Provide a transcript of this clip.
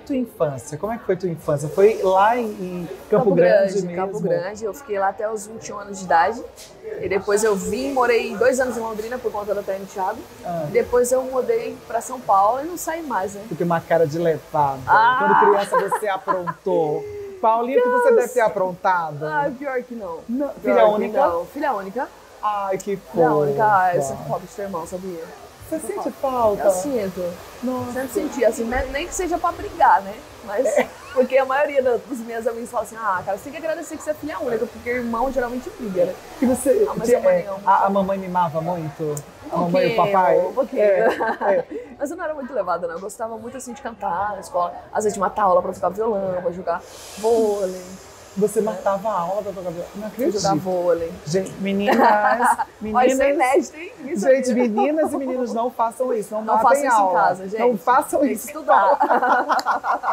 Tua infância, como é que foi tua infância? Foi lá em Campo Grande mesmo? Campo Grande, eu fiquei lá até os 21 anos de idade. E depois eu morei 2 anos em Londrina por conta da Taime Thiago. E depois eu mudei pra São Paulo e não saí mais, né? Tu tem uma cara de levada. Quando criança você aprontou. Paulinha, que você deve ter aprontado? Ah, pior que não. Filha única? Não, filha única. Ai, que fofa. Filha única, eu sinto falta de ter irmão, sabia? Você sente falta? Eu sinto. Nossa. Sempre senti, assim, nem que seja pra brigar, né? Mas, porque a maioria dos meus amigos falam assim, cara, você tem que agradecer que você é filha única, porque irmão geralmente briga, né? Que você, mas a mãe não. a mamãe mimava muito? A mamãe e o papai? Um pouquinho. Mas eu não era muito levada, não. Eu gostava muito, assim, de cantar na escola. Às vezes de matar aula pra tocar violão, pra jogar vôlei. Você matava a aula pra tocar violão? Não acredito. Jogar vôlei. Gente, meninas... Olha, isso é inédito, hein? Isso gente, meninas e meninos, não façam isso. Não matem façam isso aula. em casa, gente. Não façam tem isso. Tem que estudar.